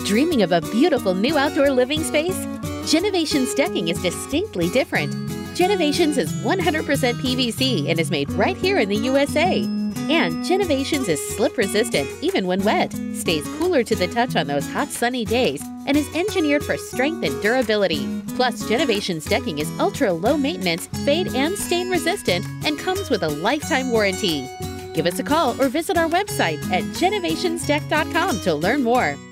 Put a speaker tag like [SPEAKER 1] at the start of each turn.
[SPEAKER 1] Dreaming of a beautiful new outdoor living space? Genovations decking is distinctly different. Genovations is 100% PVC and is made right here in the USA. And Genovations is slip resistant even when wet, stays cooler to the touch on those hot sunny days, and is engineered for strength and durability. Plus, Genovations decking is ultra low maintenance, fade and stain resistant, and comes with a lifetime warranty. Give us a call or visit our website at genovationsdeck.com to learn more.